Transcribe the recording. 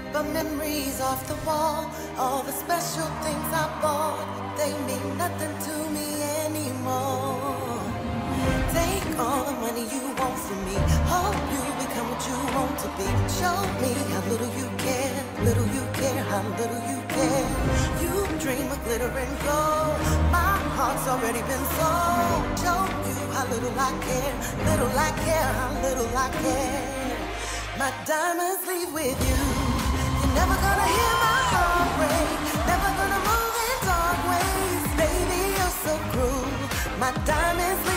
but memories off the wall. All the special things I bought, they mean nothing to me anymore. Take all the money you want from me. Hope you become what you want to be. Show me how little you care, how little you care. You dream of glitter and gold. My heart's already been sold. Show you how little I care, how little I care. My diamonds leave with you. You're never gonna hear my heart break. Never gonna move in dark ways. Baby, you're so cruel. My diamonds